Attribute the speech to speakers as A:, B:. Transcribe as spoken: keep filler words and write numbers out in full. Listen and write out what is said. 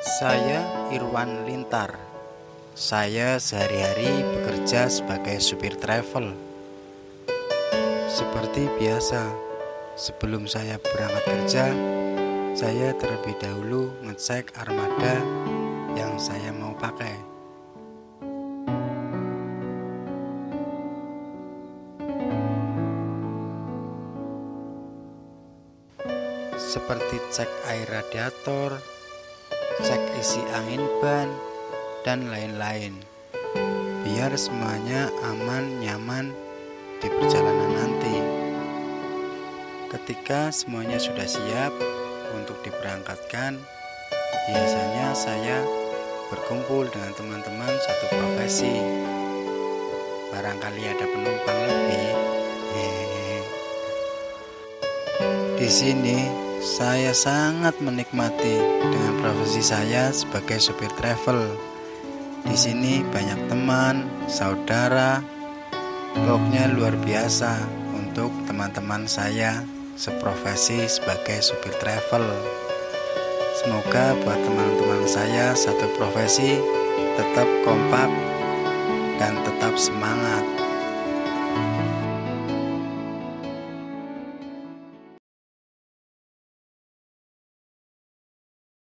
A: Saya Irwan Lintar. Saya sehari-hari bekerja sebagai supir travel. Seperti biasa, sebelum saya berangkat kerja, saya terlebih dahulu ngecek armada yang saya mau pakai. Seperti cek air radiator, cek isi angin ban, dan lain-lain, biar semuanya aman nyaman di perjalanan nanti. Ketika semuanya sudah siap untuk diberangkatkan, biasanya saya berkumpul dengan teman-teman satu profesi. Barangkali ada penumpang lebih. Hehehe. Di sini saya sangat menikmati dengan profesi saya sebagai supir travel. Di sini banyak teman, saudara, pokoknya luar biasa untuk teman-teman saya seprofesi sebagai supir travel. Semoga buat teman-teman saya satu profesi tetap kompak dan tetap semangat.